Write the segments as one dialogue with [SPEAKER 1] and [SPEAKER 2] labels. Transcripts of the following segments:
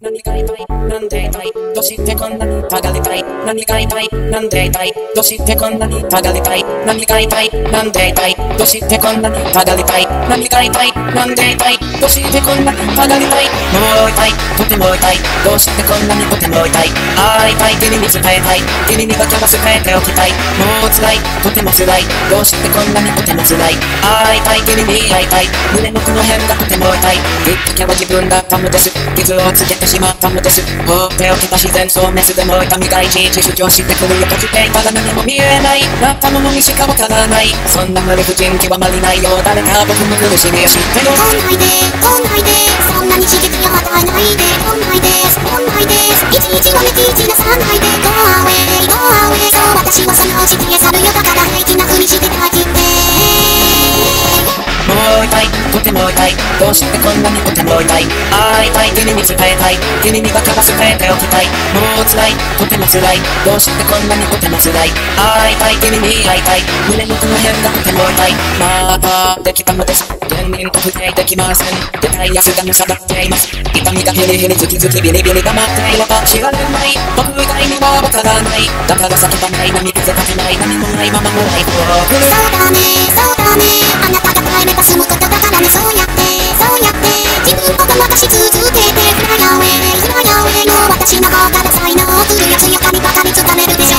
[SPEAKER 1] 何が痛いなんで痛いどうしてこんなにたがりたい何が痛いなんで痛いどうしてこんなにたがりたい何が痛いなんで痛いどうしてこんなにたがりたい何が痛いなんで痛いどうしてこんなにたがりたいもう痛いとても痛いどうしてこんなにとても痛い会いたい君に伝えたい君にだけは伝えておきたいもう辛いとても辛いどうしてこんなにとても辛い会いたい君に会いたい胸のこの辺がとても痛いきっかけは自分だったのです傷をつけてしまったのです放っておけた自然消滅でも痛みがいちいち主張してくるよこじていたら何も見えないなったものにしかわからないそんな無理不尽極まりないよ誰か僕の苦しみを知ってる
[SPEAKER 2] 来ないでそんなに刺激を与えないで来ないですいちいちわめき散らさないで Go away そう私はそのうち消え去るよだから平気なふりして抱きて
[SPEAKER 1] もう痛いとても痛いどうしてこんなにとても痛い会いたい君に伝えたい君にだけは伝えておきたいもう辛いとても辛いどうしてこんなにとても辛い会いたい君に会いたい胸のこの辺がとても痛いまたできたのです現人特定できませんでかいやつがのさばっています痛みがヘリヘリズキズキビリビリが待っていれば知られない僕以外にはわからないだから先がない波風立てない何もないままのライフを送る
[SPEAKER 2] そうだねあなたが耐えめた住むことだからねそうやって自分をごまかし続けてフライアウェイの私の方から才能を送るよ強かにばかりつかめるでしょ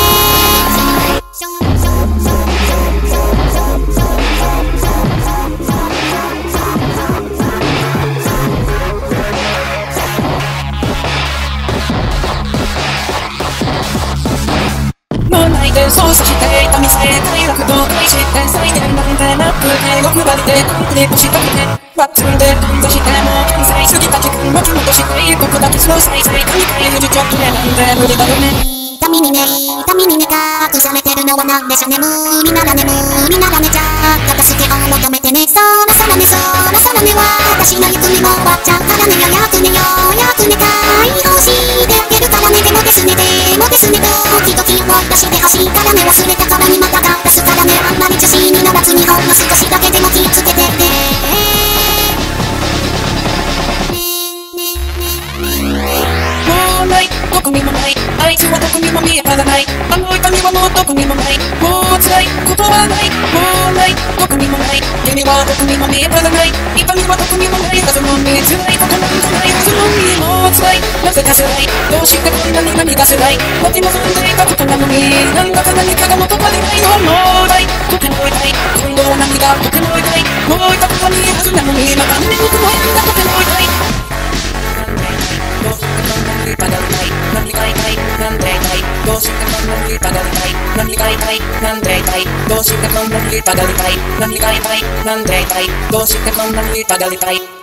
[SPEAKER 1] 操作していた店快楽と開始して再現なんてなくて欲張りでコンプリートしたくてワッツンで頓挫しても完済過ぎた時間巻き戻していくだけの再生神回不時着でなんで無理だよね
[SPEAKER 2] 痛みに隠されてるのはなんでしょう眠りならねじゃあ片付けを求めてねそらさらね私の行くにも終わっちゃうからねよくね解放してあげるからねでもですね時々思い出してほしいからね忘れたからにまた出すからねあんまり自信にならずにほんの少しだけでも気をつけてね
[SPEAKER 1] もうないどこにもないあいつはどこにも見えたらないあの痛みはもうどこにもないもう辛いことはないもうないどこにもない君はどこにも見えたらない痛みはどこにもないはずのに辛いことなんかないはずのにもう辛いなぜか辛いどうしてこんなに何が辛い待ち望んでいたことなのになんだか何かが元まりないのもうないとても痛い今度は何がとても痛いもう痛くはないはずなのにまた胸の雲変がとても痛いどうしてこんなにたがりたい何が痛いなんで痛いどうしてこんなにたがりたい何が痛いなんで痛いどうしてこんなにたがりたい何が痛いなんで痛いどうしてこんなにたがりたい